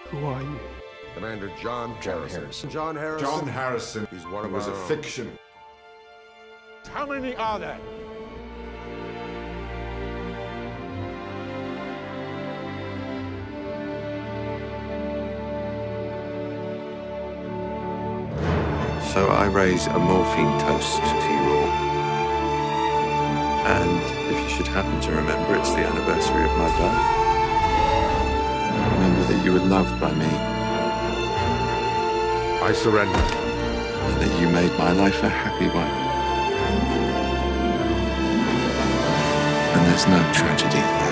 Who are you? Commander John Harrison. John Harrison. John Harrison. He's one of was our a own. fiction. How many are there? So I raise a morphine toast to you all. And if you should happen to remember it's the anniversary of my birth, remember that you were loved by me. I surrender. And that you made my life a happy one. And there's no tragedy